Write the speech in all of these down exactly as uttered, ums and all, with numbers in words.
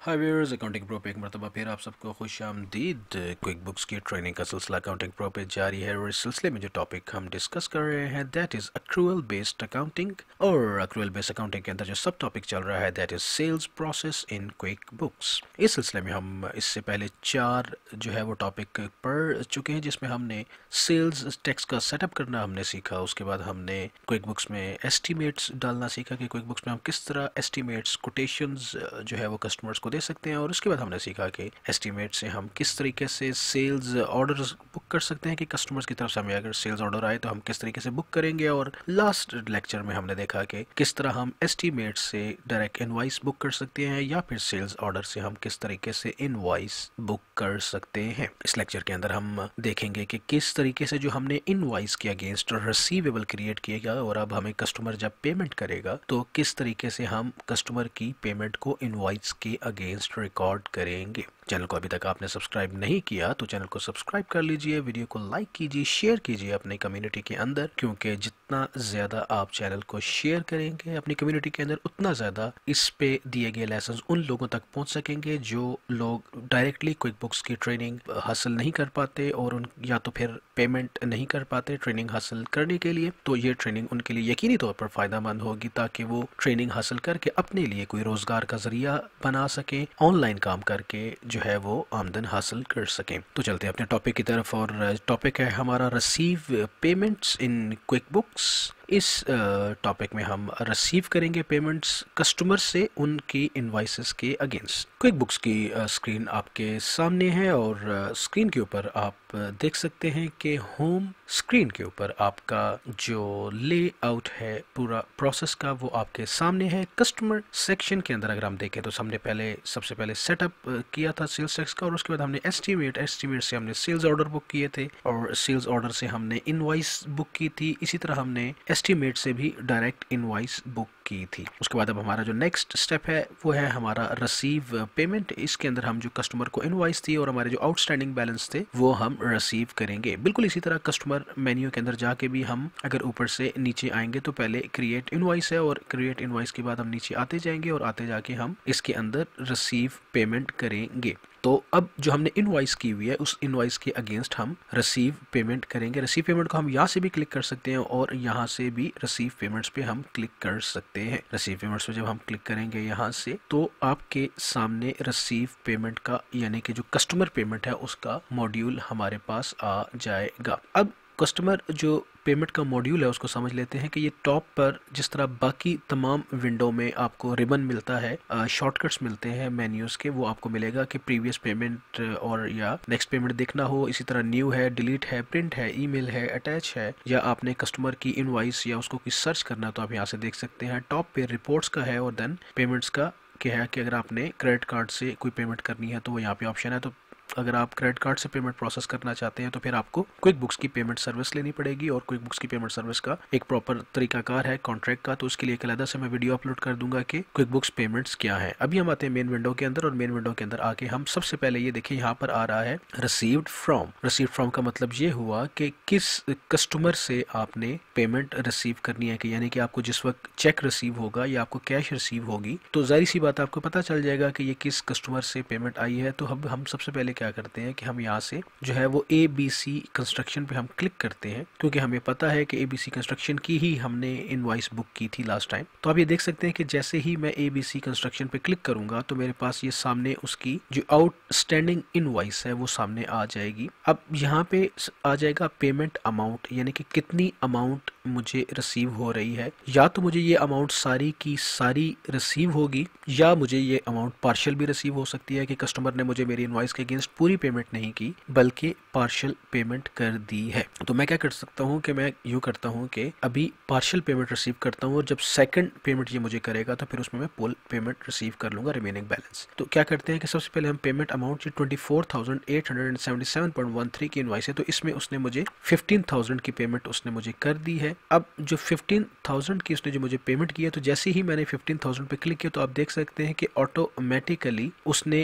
हाय viewers, accounting pro पे एक मरतबा फिर आप सबको खुश आमदीद। क्विक बुक्स की ट्रेनिंग का सिलसिला अकाउंटिंग प्रो पे जारी है और इस सिलसिले में जो टॉपिक हम डिस्कस कर रहे हैं that is accrual based accounting. और अक्रूअल बेस्ड अकाउंटिंग के अंदर जो सब टॉपिक चल रहा है that is sales process in QuickBooks. इस सिलसिले में हम इससे पहले चार जो है वो टॉपिक पढ़ चुके हैं, जिसमें हमने सेल्स टैक्स का सेटअप करना हमने सीखा। उसके बाद हमने क्विक बुक्स में एस्टीमेट्स डालना सीखा कि क्विक बुक्स में हम किस तरह एस्टीमेट्स कोटेशंस जो है वो कस्टमर्स को दे सकते हैं। और उसके बाद हमने सीखा कि एस्टीमेट से हम किस तरीके से सेल्स ऑर्डर्स बुक कर सकते हैं कि कस्टमर्स की तरफ से हमें अगर सेल्स ऑर्डर आए तो हम किस तरीके से बुक करेंगे। और लास्ट लेक्चर में हमने देखा कि किस तरह हम एस्टीमेट से डायरेक्ट इनवॉइस बुक कर सकते हैं या फिर सेल्स ऑर्डर से हम किस तरीके से इनवॉइस बुक कर सकते हैं। इस लेक्चर के अंदर हम देखेंगे कि किस तरीके से जो हमने इनवॉइस के अगेंस्ट रिसीवेबल क्रिएट किएगा और अब हमें कस्टमर जब पेमेंट करेगा तो किस तरीके से हम कस्टमर की पेमेंट को इनवॉइस के अगेंस्ट रिकॉर्ड करेंगे। चैनल को अभी तक आपने सब्सक्राइब नहीं किया तो चैनल को सब्सक्राइब कर लीजिए, वीडियो को लाइक कीजिए, शेयर कीजिए अपनी कम्युनिटी के अंदर, क्योंकि जितना ज़्यादा आप चैनल को शेयर करेंगे अपनी कम्युनिटी के अंदर उतना ज़्यादा इस पे दिए गए लेसन उन लोगों तक पहुंच सकेंगे जो लोग डायरेक्टली क्विक बुक्स की ट्रेनिंग हासिल नहीं कर पाते और उन या तो फिर पेमेंट नहीं कर पाते ट्रेनिंग हासिल करने के लिए। तो ये ट्रेनिंग उनके लिए यकीनी तौर पर फ़ायदेमंद होगी ताकि वो ट्रेनिंग हासिल करके अपने लिए कोई रोज़गार का ज़रिया बना सकें, ऑनलाइन काम करके जो है वो आमदन हासिल कर सकें। तो चलते हैं अपने टॉपिक की तरफ और टॉपिक है हमारा receive payments in QuickBooks. इस टॉपिक में हम रिसीव करेंगे पेमेंट्स कस्टमर से उनकी इनवॉइसेस के अगेंस्ट। क्विक बुक्स की स्क्रीन आपके सामने है और स्क्रीन के ऊपर आप देख सकते हैं कि होम स्क्रीन के ऊपर आपका जो लेआउट है पूरा प्रोसेस का वो आपके सामने है। कस्टमर सेक्शन के अंदर अगर हम देखें तो हमने पहले सबसे पहले सेटअप किया था सेल्स टैक्स का और उसके बाद हमने एस्टीमेट एस्टीमेट से हमने सेल्स ऑर्डर बुक किए थे और सेल्स ऑर्डर से हमने इनवॉइस बुक की थी। इसी तरह हमने एस्टीमेट से भी डायरेक्ट इनवॉइस बुक की थी। उसके बाद अब हमारा जो नेक्स्ट स्टेप है वो है हमारा रिसीव पेमेंट। इसके अंदर हम जो कस्टमर को इनवॉइस थी और हमारे जो आउटस्टैंडिंग बैलेंस थे वो हम रिसीव करेंगे। बिल्कुल इसी तरह कस्टमर मेन्यू के अंदर जाके भी हम अगर ऊपर से नीचे आएंगे तो पहले क्रिएट इनवॉइस है और क्रिएट इनवॉइस के बाद हम नीचे आते जाएंगे और आते जाके हम इसके अंदर रिसीव पेमेंट करेंगे। तो अब जो हमने इनवॉइस की हुई है उस इनवॉइस के अगेंस्ट हम रिसीव पेमेंट करेंगे। रिसीव पेमेंट को हम यहाँ से भी क्लिक कर सकते हैं और यहाँ से भी रिसीव पेमेंट्स पे हम क्लिक कर सकते हैं। रिसीव पेमेंट्स पे जब हम क्लिक करेंगे यहाँ से तो आपके सामने रिसीव पेमेंट का यानी कि जो कस्टमर पेमेंट है उसका मॉड्यूल हमारे पास आ जाएगा। अब कस्टमर जो पेमेंट का मॉड्यूल है उसको समझ लेते हैं कि ये टॉप पर जिस तरह बाकी तमाम विंडो में आपको रिबन मिलता है, शॉर्टकट्स मिलते हैं मेन्यूज़ के, वो आपको मिलेगा कि प्रीवियस पेमेंट और या नेक्स्ट पेमेंट देखना हो। इसी तरह न्यू है, डिलीट है, प्रिंट है, ईमेल है, अटैच है, या आपने कस्टमर की इनवॉइस या उसको कोई सर्च करना तो आप यहाँ से देख सकते हैं। टॉप पे रिपोर्ट्स का है और देन पेमेंट्स का क्या है कि अगर आपने क्रेडिट कार्ड से कोई पेमेंट करनी है तो वो यहाँ पे ऑप्शन है। तो अगर आप क्रेडिट कार्ड से पेमेंट प्रोसेस करना चाहते हैं तो फिर आपको क्विक बुक्स की पेमेंट सर्विस लेनी पड़ेगी और क्विक बुक्स की पेमेंट सर्विस का एक प्रॉपर तरीकाकार है कॉन्ट्रैक्ट का। तो उसके लिए एक अलग से मैं वीडियो अपलोड कर दूंगा कि क्विक बुक्स पेमेंट्स क्या है। अभी हम आते हैं मेन विंडो के अंदर और मेन विंडो के अंदर आके हम सबसे पहले ये देखिए यहाँ पर आ रहा है रिसीव्ड फ्रॉम। रिसीव्ड फ्रॉम का मतलब ये हुआ कि किस कस्टमर से आपने पेमेंट रिसीव करनी है, कि यानी कि आपको जिस वक्त चेक रिसीव होगा या आपको कैश रिसीव होगी तो जाहिर सी बात आपको पता चल जाएगा कि ये किस कस्टमर से पेमेंट आई है। तो अब हम सबसे पहले क्या करते हैं कि हम यहाँ से जो है वो ए बी सी कंस्ट्रक्शन पे हम क्लिक करते हैं, क्योंकि हमें पता है कि ए बी सी कंस्ट्रक्शन की ही हमने इनवॉइस बुक की थी लास्ट टाइम। तो आप ये देख सकते हैं कि जैसे ही मैं ए बी सी कंस्ट्रक्शन पे क्लिक करूंगा तो मेरे पास ये सामने उसकी जो आउटस्टैंडिंग इनवॉइस है वो सामने आ जाएगी। अब यहाँ पे आ जाएगा पेमेंट अमाउंट, यानी कि कितनी अमाउंट मुझे रिसीव हो रही है। या तो मुझे ये अमाउंट सारी की सारी रिसीव होगी या मुझे ये अमाउंट पार्शियल भी रिसीव हो सकती है कि कस्टमर ने मुझे मेरी इनवॉइस के अगेंस्ट पूरी पेमेंट नहीं की बल्कि पार्शियल पेमेंट कर दी है। तो मैं क्या कर सकता हूँ कि मैं यूँ करता हूँ कि अभी पार्शियल पेमेंट रिसीव करता हूँ और जब सेकंड पेमेंट ये मुझे करेगा तो फिर उसमें मैं फुल पेमेंट रिसीव कर लूँगा रिमेनिंग बैलेंस। तो क्या करते हैं कि सबसे पहले हम payment amount twenty four thousand eight hundred seventy seven point one three की इनवॉइस है तो इसमें उसने मुझे फिफ्टीन थाउजेंड की पेमेंट उसने मुझे कर दी है। अब जो फिफ्टीन थाउजेंड की उसने जो मुझे पेमेंट की है तो जैसे ही मैंने फिफ्टीन थाउजेंड पे क्लिक किया तो आप देख सकते हैं कि ऑटोमेटिकली उसने इस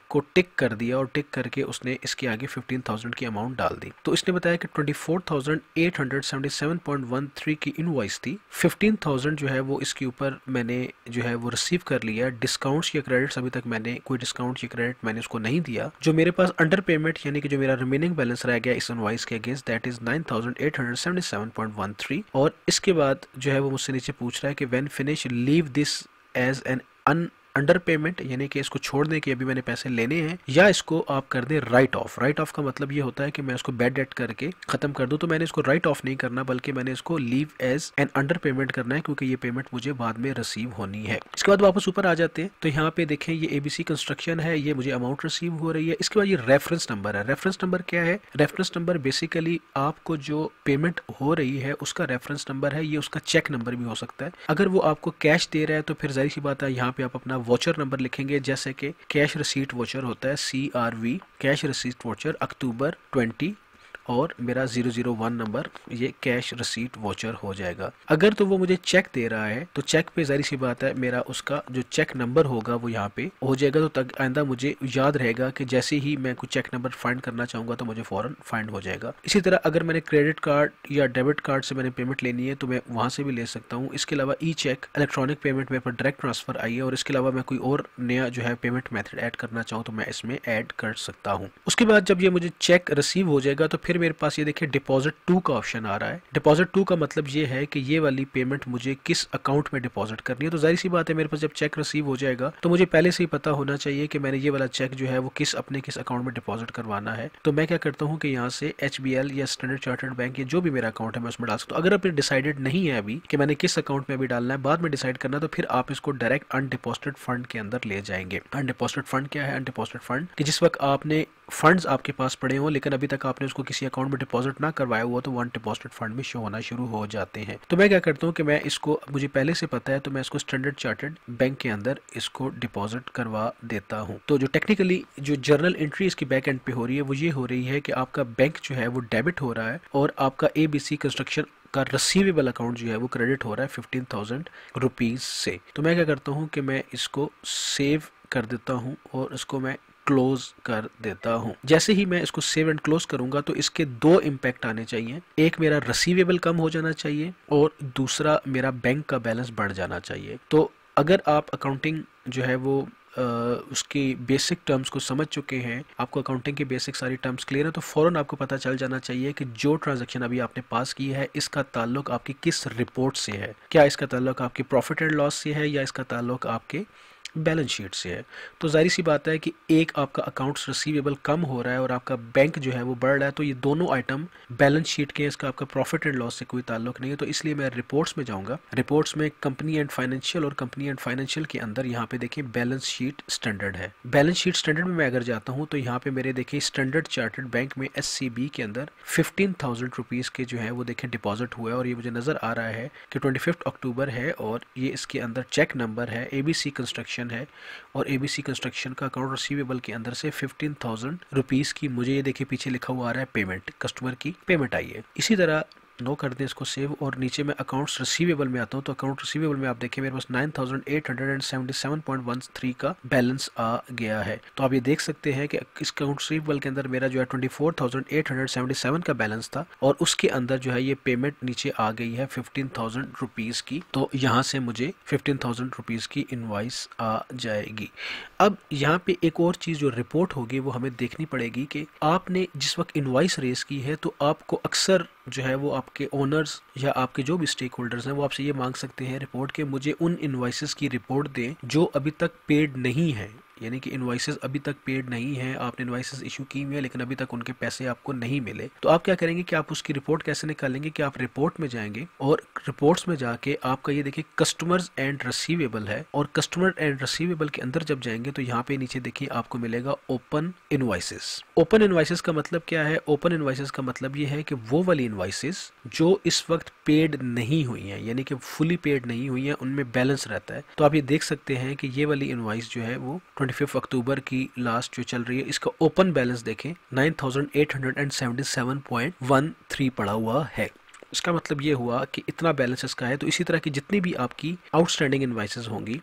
को टिक कर दिया और टिक करके उसने इसके आगे फिफ्टीन थाउजेंड की अमाउंट डाल दी। तो इसने बताया कि twenty four thousand eight hundred seventy seven point one three की इनवॉइस थी, फिफ्टीन थाउजेंड जो है वो इसके ऊपर मैंने जो है वो रिसीव कर लिया। डिस्काउंट्स या क्रेडिट्स अभी तक मैंने कोई डिस्काउंट या क्रेडिट मैंने उसको नहीं दिया। जो मेरे पास अंडर पेमेंट यानी कि जो मेरा रिमेनिंग बैलेंस रह गया इस इनवॉइस के against that is nine thousand eight hundred seventy seven point one three. और इसके बाद जो है वो मुझसे नीचे पूछ रहा है कि when finish leave this as an an under payment, यानी कि इसको छोड़ दें कि अभी मैंने पैसे लेने हैं, या इसको आप कर दें राइट ऑफ। राइट ऑफ का मतलब ये होता है कि मैं इसको बैड डेट करके खत्म कर दूं। तो मैंने इसको राइट ऑफ नहीं करना बल्कि मैंने इसको leave as an under payment करना है, क्योंकि ये पेमेंट मुझे बाद में रिसीव होनी है। इसके बाद वापस ऊपर आ जाते हैं तो यहाँ पे देखें ये एबीसी कंस्ट्रक्शन है, ये मुझे अमाउंट रिसीव हो रही है। इसके बाद ये रेफरेंस नंबर है। रेफरेंस नंबर क्या है? रेफरेंस नंबर बेसिकली आपको जो पेमेंट हो रही है उसका रेफरेंस नंबर है। ये उसका चेक नंबर भी हो सकता है। अगर वो आपको कैश दे रहा है तो फिर जाहिर सी बात है यहाँ पे आप अपना वॉचर नंबर लिखेंगे, जैसे कि कैश रिसीट वॉचर होता है C R V, cash receipt voucher October twenty, और मेरा ज़ीरो ज़ीरो वन नंबर, ये कैश रिसीट वॉचर हो जाएगा। अगर तो वो मुझे चेक दे रहा है तो चेक पे जाहिर सी बात है मेरा उसका जो चेक नंबर होगा वो यहाँ पे हो जाएगा। तो तक आइंदा मुझे याद रहेगा कि जैसे ही मैं कोई चेक नंबर फाइंड करना चाहूँगा तो मुझे फ़ौरन फाइंड हो जाएगा। इसी तरह अगर मैंने क्रेडिट कार्ड या डेबिट कार्ड से मैंने पेमेंट लेनी है तो मैं वहाँ से भी ले सकता हूँ। इसके अलावा ई चेक इलेक्ट्रॉनिक पेमेंट मेरे पर डायरेक्ट ट्रांसफर आई है, और इसके अलावा मैं कोई और नया जो है पेमेंट मेथड ऐड करना चाहूँ तो मैं इसमें ऐड कर सकता हूँ। उसके बाद जब ये मुझे चेक रिसीव हो जाएगा तो फिर मेरे पास ये देखिए डिपॉजिट टू का ऑप्शन आ रहा है। डिपॉजिट टू का मतलब ये है कि ये वाली पेमेंट मुझे किस अकाउंट में डिपॉजिट करनी है। तो जाहिर सी बात है मेरे पास जब चेक रिसीव हो जाएगा तो मुझे पहले से ही पता होना चाहिए कि मैंने ये वाला चेक जो है वो किस अपने किस अकाउंट में डिपॉजिट करवाना है। तो मैं क्या करता हूँ कि यहाँ से एच बी एल या स्टैंडर्ड चार्टर्ड बैंक या जो भी मेरा अकाउंट है मैं उसमें डाल सकता हूँ। अगर आपने डिसाइडेड नहीं है अभी कि मैंने किस अकाउंट में अभी डालना है, बाद में डिसाइड करना, तो फिर आप इसको डायरेक्ट अनडिपॉजिटेड फंड के अंदर ले जाएंगे। अनडिपॉजिटेड फंड क्या है? अनडिपॉजिटेड फंड कि जिस वक्त आपने फंड्स आपके पास पड़े हों लेकिन अभी तक आपने उसको किसी अकाउंट में डिपॉजिट ना करवाया हुआ तो वन डिपॉजिट फंड में शो होना शुरू हो जाते हैं। तो मैं क्या करता हूँ कि मैं इसको, मुझे पहले से पता है तो मैं इसको स्टैंडर्ड चार्टर्ड बैंक के अंदर इसको डिपॉजिट करवा देता हूँ। तो जो टेक्निकली जो जर्नल एंट्री इसकी बैक एंड पे हो रही है वो ये हो रही है कि आपका बैंक जो है वो डेबिट हो रहा है और आपका एबीसी कंस्ट्रक्शन का रिसीवेबल अकाउंट जो है वो क्रेडिट हो रहा है फिफ्टीन थाउजेंड रुपीज से। तो मैं क्या करता हूँ कि मैं इसको सेव कर देता हूँ और इसको मैं क्लोज कर देता हूँ। जैसे ही मैं इसको सेव एंड क्लोज करूंगा तो इसके दो इम्पैक्ट आने चाहिए। एक, मेरा रिसीवेबल कम हो जाना चाहिए, और दूसरा, मेरा बैंक का बैलेंस बढ़ जाना चाहिए। तो अगर आप अकाउंटिंग जो है वो आ, उसकी बेसिक टर्म्स को समझ चुके हैं, आपको अकाउंटिंग की बेसिक सारी टर्म्स क्लियर है, तो फौरन आपको पता चल जाना चाहिए कि जो ट्रांजैक्शन अभी आपने पास की है इसका ताल्लुक आपकी किस रिपोर्ट से है। क्या इसका ताल्लुक आपके प्रॉफिट एंड लॉस से है या इसका ताल्लुक आपके बैलेंस शीट से है। तो जाहिर सी बात है कि एक आपका अकाउंट्स रिसीवेबल कम हो रहा है और आपका बैंक जो है वो बढ़ रहा है, तो ये दोनों आइटम बैलेंस शीट के, इसका आपका प्रॉफिट एंड लॉस से कोई ताल्लुक नहीं है। तो इसलिए मैं रिपोर्ट्स में जाऊंगा। रिपोर्ट्स में कंपनी एंड फाइनेंशियल, और कंपनी एंड फाइनेंशियल के अंदर यहाँ पे देखिए बैलेंस शीट स्टैंडर्ड है। बैलेंस शीट स्टैंडर्ड में मैं अगर जाता हूँ तो यहाँ पे मेरे देखिए स्टैंडर्ड चार्टर्ड बैंक में एस सी बी के अंदर फिफ्टीन थाउजेंड रुपीज के जो है वो देखें डिपॉजिट हुआ है, और ये मुझे नजर आ रहा है कि ट्वेंटी फिफ्थ अक्टूबर है, और ये इसके अंदर चेक नंबर है, एबीसी कंस्ट्रक्शन है, और एबीसी कंस्ट्रक्शन का अकाउंट रिसीवेबल के अंदर से फिफ्टीन थाउजेंड रुपीज की मुझे ये देखिए पीछे लिखा हुआ आ रहा है पेमेंट, कस्टमर की पेमेंट आई है। इसी तरह नो कर दें इसको सेव, और नीचे मैं अकाउंट्स रिसीवेबल में आता हूँ। तो अकाउंट रिसीवेबल में आप देखिए मेरे पास nine thousand eight hundred seventy seven point one three का बैलेंस आ गया है। तो आप ये देख सकते हैं कि इस अकाउंट रिसीवेबल के अंदर मेरा जो है twenty four thousand eight hundred seventy seven का बैलेंस था, और उसके अंदर जो है ये पेमेंट नीचे आ गई है फिफ्टीन थाउजेंड रुपीज की। तो यहाँ से मुझे फिफ्टीन थाउजेंड रुपीज की इनवॉइस आ जाएगी। अब यहाँ पे एक और चीज जो रिपोर्ट होगी वो हमें देखनी पड़ेगी कि आपने जिस वक्त इनवॉइस रेज की है तो आपको अक्सर जो है वो आपके ओनर्स या आपके जो भी स्टेक होल्डर्स हैं वो आपसे ये मांग सकते हैं रिपोर्ट के मुझे उन इनवॉइसेस की रिपोर्ट दें जो अभी तक पेड नहीं है, यानी कि इनवॉइसेस अभी तक पेड नहीं है, आपने इनवॉइसेस इशू की हुई है लेकिन अभी तक उनके पैसे आपको नहीं मिले। तो आप क्या करेंगे कि आप उसकी रिपोर्ट कैसे निकालेंगे कि आप रिपोर्ट में जाएंगे और रिपोर्ट्स में जाके आपका ये देखिए कस्टमर्स एंड रिसीवेबल है, और कस्टमर एंड रिसीवेबल के अंदर जब जाएंगे तो यहाँ पे नीचे देखिए आपको मिलेगा ओपन इनवॉइसेस। ओपन इनवॉइसेस का मतलब क्या है? ओपन इनवॉइसेस का मतलब ये है कि वो वाली इनवॉइसेस जो इस वक्त पेड नहीं हुई हैं, यानी कि फुली पेड नहीं हुई हैं, उनमें बैलेंस रहता है। तो आप ये देख सकते हैं कि ये वाली इनवॉइस जो है वो ट्वेंटी फिफ्थ अक्टूबर की लास्ट जो चल रही है, इसका ओपन बैलेंस देखें nine thousand eight hundred seventy seven point one three पड़ा हुआ है। इसका मतलब ये हुआ कि इतना बैलेंस इसका है। तो इसी तरह की जितनी भी आपकी आउटस्टैंडिंग इनवॉइसेस होंगी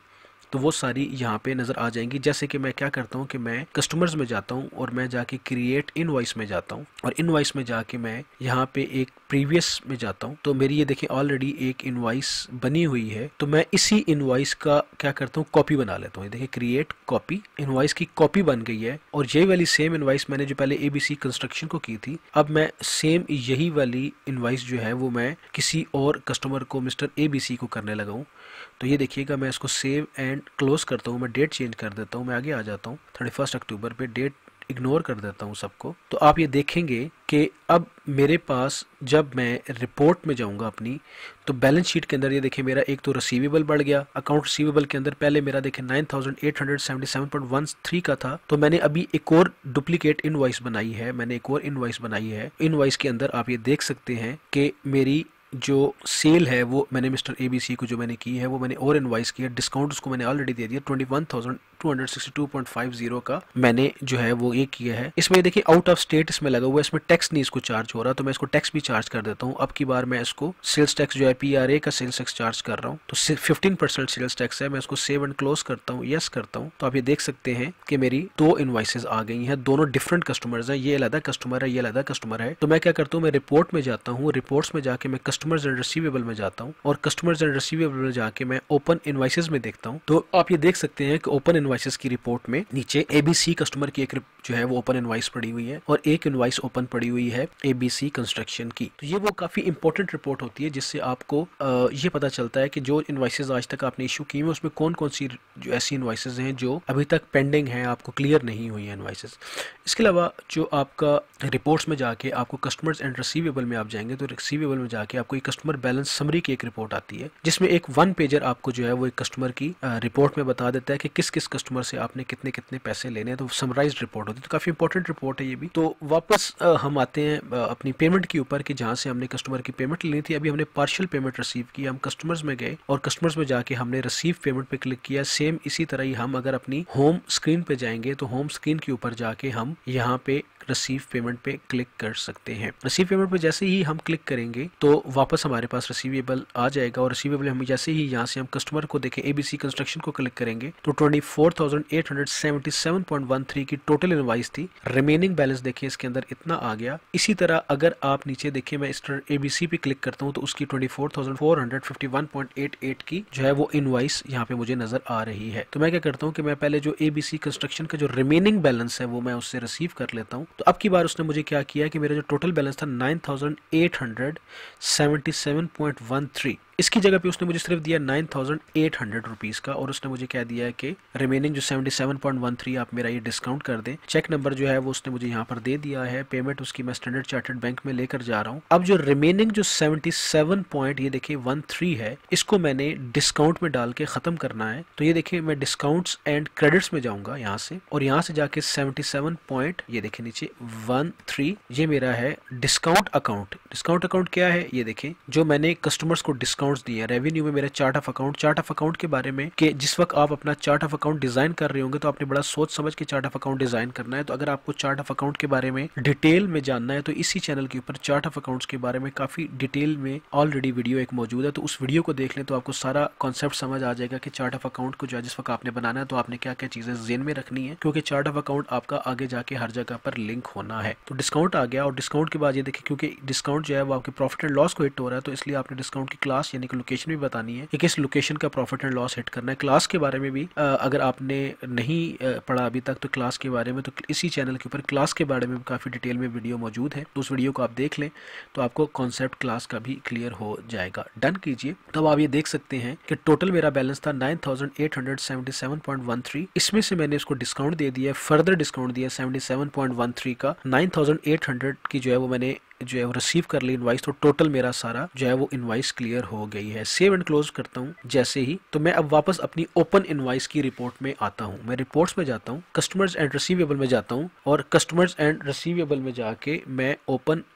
तो वो सारी यहाँ पे नजर आ जाएंगी। जैसे कि मैं क्या करता हूँ कि मैं कस्टमर्स में जाता हूँ और मैं जाके क्रिएट इनवॉइस में जाता हूँ, और इनवॉइस में जाके मैं यहाँ पे एक प्रीवियस में जाता हूँ। तो मेरी ये देखिए ऑलरेडी एक इनवॉइस बनी हुई है, तो मैं इसी इनवॉइस का क्या करता हूँ, कॉपी बना लेता हूँ। देखिए क्रिएट कॉपी, इनवॉइस की कॉपी बन गई है। और यही वाली सेम इनवॉइस मैंने जो पहले एबीसी कंस्ट्रक्शन को की थी, अब मैं सेम यही वाली इनवॉइस जो है वो मैं किसी और कस्टमर को मिस्टर एबीसी को करने लगा हूँ। तो ये देखिएगा मैं इसको सेव एंड क्लोज करता हूँ, मैं डेट चेंज कर देता हूँ, मैं आगे आ जाता हूँ थर्टी फर्स्ट अक्टूबर पे, डेट इग्नोर कर देता हूँ सबको। तो आप ये देखेंगे कि अब मेरे पास जब मैं रिपोर्ट में जाऊंगा अपनी, तो बैलेंस शीट के अंदर ये देखिए मेरा एक तो रिसीवेबल बढ़ गया। अकाउंट रिसीवेबल के अंदर पहले मेरा देखिए nine thousand eight hundred seventy seven point one three का था, तो मैंने अभी एक और डुप्लीकेट इनवॉइस बनाई है, मैंने एक और इनवॉइस बनाई है। इनवॉइस के अंदर आप ये देख सकते हैं कि मेरी जो सेल है वो मैंने मिस्टर एबीसी को जो मैंने की है वो मैंने और इनवॉइस किया, डिस्काउंट उसको मैंने ऑलरेडी दे दिया, twenty one thousand two hundred sixty two point five zero का मैंने जो है वो ये किया है। इसमें देखिए आउट ऑफ स्टेट इसमें लगा हुआ है, इसमें टैक्स नहीं इसको चार्ज हो रहा, तो मैं इसको टैक्स भी चार्ज कर देता हूँ। अब की बार मैं इसको सेल्स टैक्स जो है पीआरए का सेल्स टैक्स चार्ज कर रहा हूँ, तो फिफ्टीन परसेंट सेल्स टैक्स है। मैं इसको सेव एंड क्लोज करता हूँ, यस करता हूँ। तो आप ये देख सकते हैं कि मेरी दो इनवॉइसेस आ गई हैं, दोनों डिफरेंट कस्टमर्स हैं, ये अलग कस्टमर है, ये अलग कस्टमर है। तो मैं क्या करता हूँ, मैं रिपोर्ट में जाता हूँ, रिपोर्ट्स में जाके मैं कस्टमर्स एंड रिसीवेबल में जाता हूँ, और कस्टमर्स एंड रिसीवेबल में जाके मैं ओपन इनवॉइसेस में देखता हूँ। तो आप ये देख सकते हैं कि ओपन इनवॉइसेस की रिपोर्ट में नीचे एबीसी कस्टमर की एक जो है वो ओपन इनवॉइस पड़ी हुई है, और एक इनवॉइस ओपन पड़ी हुई है एबीसी कंस्ट्रक्शन की। तो ये वो काफी इंपॉर्टेंट रिपोर्ट होती है जिससे आपको आ, ये पता चलता है कि जो इनवॉइसेस आज तक आपने इशू की है उसमें कौन कौन सी जो ऐसी इनवॉइसेस हैं जो अभी तक पेंडिंग हैं, आपको क्लियर नहीं हुई है इनवॉइसेस। इसके अलावा जो आपका रिपोर्ट्स में जाके आपको कस्टमर्स एंड रिसीवेबल में आप जाएंगे, तो रिसीवेबल में जाके आपको एक कस्टमर बैलेंस समरी की एक रिपोर्ट आती है, जिसमें एक वन पेजर आपको जो है वो एक कस्टमर की रिपोर्ट में बता देता है कि किस किस कस्टमर से आपने कितने कितने पैसे लेने हैं। तो समराइज्ड रिपोर्ट होती है, तो काफी इंपॉर्टेंट रिपोर्ट है ये भी। तो वापस आ, हम आते हैं आ, अपनी पेमेंट के ऊपर कि जहां से हमने कस्टमर की पेमेंट लेनी थी। अभी हमने पार्शियल पेमेंट रिसीव की, हम कस्टमर्स में गए और कस्टमर्स में जाके हमने रिसीव पेमेंट पे क्लिक किया। सेम इसी तरह ही हम अगर अपनी होम स्क्रीन पे जाएंगे तो होम स्क्रीन के ऊपर जाके हम यहाँ पे रिसीव पेमेंट पे क्लिक कर सकते हैं। रिसीव पेमेंट पे जैसे ही हम क्लिक करेंगे तो वापस हमारे पास रिसीवेबल आ जाएगा, और रिसीवेबल हम जैसे ही यहाँ से हम कस्टमर को देखें एबीसी कंस्ट्रक्शन को क्लिक करेंगे तो twenty four thousand eight hundred seventy seven point one three की टोटल इनवॉइस थी। रिमेनिंग बैलेंस देखिए इसके अंदर इतना आ गया। इसी तरह अगर आप नीचे देखिए मैं इस एबीसी पे क्लिक करता हूँ तो उसकी twenty four thousand four hundred fifty one point eight eight की जो है वो इनवॉइस यहाँ पे मुझे नजर आ रही है। तो मैं क्या करता हूँ कि मैं पहले जो एबीसी कंस्ट्रक्शन का जो रिमेनिंग बैलेंस है वो मैं उससे रिसीव कर लेता हूँ। तो अब की बार उसने मुझे क्या किया कि मेरा जो टोटल बैलेंस था nine thousand eight hundred seventy seven point one three, इसकी जगह पे उसने मुझे सिर्फ दिया nine thousand eight hundred rupees का, और उसने मुझे क्या दिया है कि रिमेनिंग जो seventy seven point one three आप मेरा ये डिस्काउंट कर दें। चेक नंबर जो है वो उसने मुझे यहाँ पर दे दिया है, पेमेंट उसकी मैं स्टैंडर्ड चार्टर्ड बैंक में लेकर जा रहा हूँ। अब जो रिमेनिंग जो सेवेंटी सेवन पॉइंट ये देखिए वन थ्री है, इसको मैंने डिस्काउंट में डाल के खत्म करना है। तो ये देखिए मैं डिस्काउंट्स एंड क्रेडिट्स में जाऊंगा यहाँ से, और यहाँ से जाके सेवेंटी सेवन पॉइंट ये देखिए नीचे वन थ्री ये मेरा है डिस्काउंट अकाउंट। डिस्काउंट अकाउंट क्या है, ये देखें जो मैंने कस्टमर्स को डिस्काउंट्स दिए हैं। रेवेन्यू में मेरा chart of account, chart of account के बारे में कि जिस वक्त आप अपना चार्ट ऑफ अकाउंट डिजाइन कर रहे होंगे तो आपने बड़ा सोच समझ के चार्ट ऑफ अकाउंट डिजाइन करना है। तो अगर आपको चार्ट ऑफ अकाउंट के बारे में डिटेल में जानना है तो इसी चैनल के ऊपर चार्ट ऑफ अकाउंट्स के बारे में काफी डिटेल में ऑलरेडी वीडियो एक मौजूद है, तो उस वीडियो को देख लें तो आपको सारा कॉन्सेप्ट समझ आ जाएगा कि चार्ट ऑफ अकाउंट को जो है जिस वक्त आपने बनाना है तो आपने क्या क्या चीजें ज़हन में रखनी है, क्योंकि चार्ट ऑफ अकाउंट आपका आगे जाके हर जगह पर लिंक होना है। तो डिस्काउंट आ गया, और डिस्काउंट के बाद ये देखिए क्योंकि डिस्काउंट जो है वो आपके प्रॉफिट एंड लॉस को हिट हो रहा है, तो इसलिए आपने डिस्काउंट की क्लास यानी कि लोकेशन भी बतानी है कि किस लोकेशन का प्रॉफिट एंड लॉस हिट करना है। क्लास के बारे में भी आ, अगर आपने नहीं पढ़ा अभी तक तो क्लास के बारे में तो इसी चैनल के ऊपर क्लास के बारे में काफी डिटेल में वीडियो मौजूद है, तो उस वीडियो को आप देख लें तो आपको कॉन्सेप्ट क्लास का भी क्लियर हो जाएगा। डन कीजिए। तब आप ये देख सकते हैं कि टोटल मेरा बैलेंस था nine thousand eight hundred seventy seven point one three, इसमें से मैंने इसको डिस्काउंट दे दिया, फर्दर डिस्काउंट दिया seventy seven point one three का, नाइन थाउजेंड एट हंड्रेड की जो है वो मैंने जो है वो रिसीव कर ली इनवाइस। तो टोटल मेरा सारा जो है वो इनवाइस क्लियर हो गई है। सेव एंड क्लोज करता हूँ जैसे ही, तो मैं अब वापस अपनी ओपन इनवाइस की रिपोर्ट में आता हूँ। मैं रिपोर्ट्स में जाता हूँ, कस्टमर्स एंड रिसीवेबल में जाता हूँ, और कस्टमर्स एंड रिसीवेबल में जाके मैं ओपन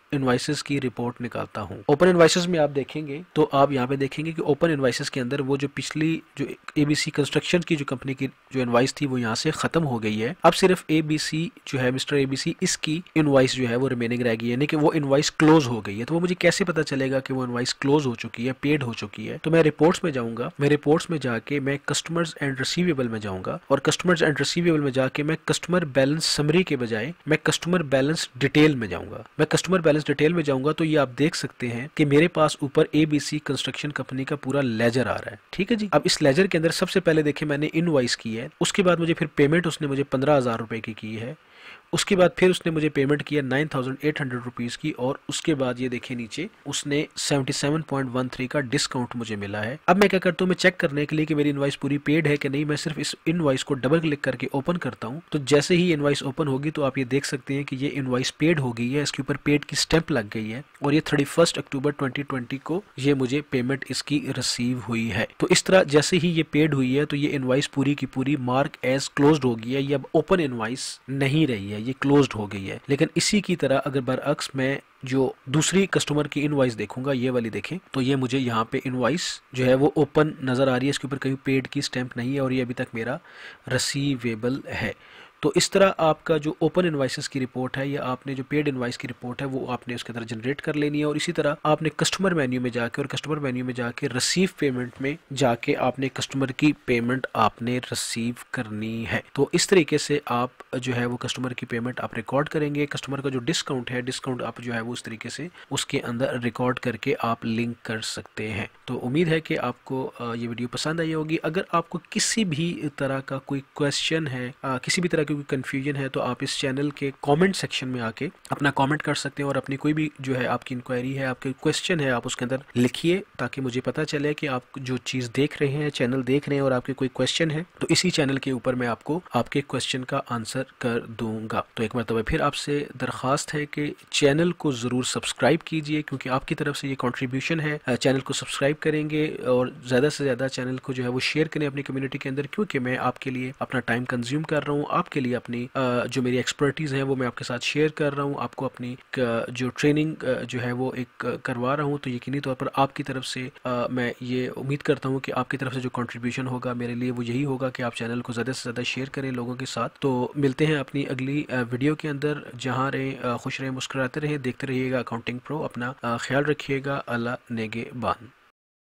इनवॉइसेस की रिपोर्ट निकालता हूँ। ओपन इनवॉइसेस में आप देखेंगे तो आप यहाँ पे देखेंगे कि ओपन इनवॉइसेस के अंदर वो जो पिछली जो एबीसी कंस्ट्रक्शन की जो कंपनी की जो इनवॉइस थी वो यहाँ से खत्म हो गई है। अब सिर्फ एबीसी जो है मिस्टर एबीसी इसकी इनवॉइस जो है वो रिमेनिंग रह गई है, यानी कि वो इनवॉइस क्लोज हो गई है। तो वो मुझे कैसे पता चलेगा कि वो इनवॉइस क्लोज हो चुकी है, पेड हो चुकी है? तो मैं रिपोर्ट्स में जाऊंगा, मैं रिपोर्ट्स में जाके मैं कस्टमर्स एंड रिसीवेबल में जाऊंगा और कस्टमर्स एंड रिसीवेबल में जाके मैं कस्टमर बैलेंस समरी के बजाय मैं कस्टमर बैलेंस डिटेल में जाऊंगा। मैं कस्टमर बैलेंस डिटेल में जाऊंगा तो ये आप देख सकते हैं कि मेरे पास ऊपर एबीसी कंस्ट्रक्शन कंपनी का पूरा लेजर आ रहा है। ठीक है जी। अब इस लेजर के अंदर सबसे पहले देखिए मैंने इनवॉइस की है, उसके बाद मुझे फिर पेमेंट उसने मुझे पंद्रह हजार रुपए की की है, उसके बाद फिर उसने मुझे पेमेंट किया nine thousand eight hundred rupees की, और उसके बाद ये देखिए नीचे उसने seventy seven point one three का डिस्काउंट मुझे मिला है। अब मैं क्या करता हूँ, मैं चेक करने के लिए कि मेरी इनवॉइस पूरी पेड है कि नहीं, मैं सिर्फ इस इनवॉइस को डबल क्लिक करके ओपन करता हूँ। तो जैसे ही इनवॉइस ओपन होगी तो आप ये देख सकते हैं कि ये इनवॉइस पेड हो गई है, इसके ऊपर पेड की स्टैंप लग गई है और ये thirty first October twenty twenty को ये मुझे पेमेंट इसकी रिसीव हुई है। तो इस तरह जैसे ही ये पेड हुई है तो ये इनवॉइस पूरी की पूरी मार्क एज क्लोज्ड हो गई है, ये अब ओपन इनवॉइस नहीं रही है, ये क्लोज्ड हो गई है। लेकिन इसी की तरह अगर बरअक्स मैं जो दूसरी कस्टमर की इनवॉइस देखूंगा, ये वाली देखें, तो ये मुझे यहाँ पे इनवॉइस जो है वो ओपन नजर आ रही है, इसके ऊपर कहीं पेड की स्टैंप नहीं है और ये अभी तक मेरा रिसीवेबल है। तो इस तरह आपका जो ओपन इनवॉइसेस की रिपोर्ट है या आपने जो पेड इनवॉइस की रिपोर्ट है वो आपने उसके अंदर जनरेट कर लेनी है, और इसी तरह आपने कस्टमर मेन्यू में जाके और कस्टमर मेन्यू में जाके रिसीव पेमेंट में जाके आपने कस्टमर की पेमेंट आपने रिसीव करनी है। तो इस तरीके से आप जो है वो कस्टमर की पेमेंट आप रिकॉर्ड करेंगे। कस्टमर का जो डिस्काउंट है, डिस्काउंट आप जो है वो उस तरीके से उसके अंदर रिकॉर्ड करके आप लिंक कर सकते हैं। तो उम्मीद है कि आपको ये वीडियो पसंद आई होगी। अगर आपको किसी भी तरह का कोई क्वेश्चन है, किसी भी तरह कोई कंफ्यूजन है, तो आप इस चैनल के कमेंट सेक्शन में आके अपना कमेंट कर सकते हैं और अपनी कोई भी जो है आपकी इंक्वायरी है, आपके क्वेश्चन है, आप उसके अंदर लिखिए ताकि मुझे पता चले कि आप जो चीज़ देख रहे हैं, चैनल देख रहे हैं और आपके कोई क्वेश्चन है तो इसी चैनल के ऊपर मैं आपको आपके क्वेश्चन का आंसर कर दूंगा। तो एक मरतबा फिर आपसे दरख्वास्त है कि चैनल को ज़रूर सब्सक्राइब कीजिए, क्योंकि आपकी तरफ से ये कॉन्ट्रीब्यूशन है। चैनल को सब्सक्राइब करेंगे और ज़्यादा से ज़्यादा चैनल को जो है वो शेयर करें अपनी कम्युनिटी के अंदर, क्योंकि मैं आपके लिए अपना टाइम कंज्यूम कर रहा हूँ, आपके लिए अपनी जो मेरी एक्सपर्टीज़ है वो मैं आपके साथ शेयर कर रहा हूँ, आपको अपनी जो ट्रेनिंग जो है वो एक करवा रहा हूँ। तो यकीनी तौर पर आपकी तरफ से मैं ये उम्मीद करता हूँ कि आपकी तरफ से जो कंट्रीब्यूशन होगा मेरे लिए वो यही होगा कि आप चैनल को ज़्यादा से ज़्यादा शेयर करें लोगों के साथ। तो मिलते हैं अपनी अगली वीडियो के अंदर। जहाँ रहें खुश रहें, मुस्कुराते रहें, देखते रहिएगा अकाउंटिंग प्रो। अपना ख्याल रखिएगा। अल्लाह नेगेबान।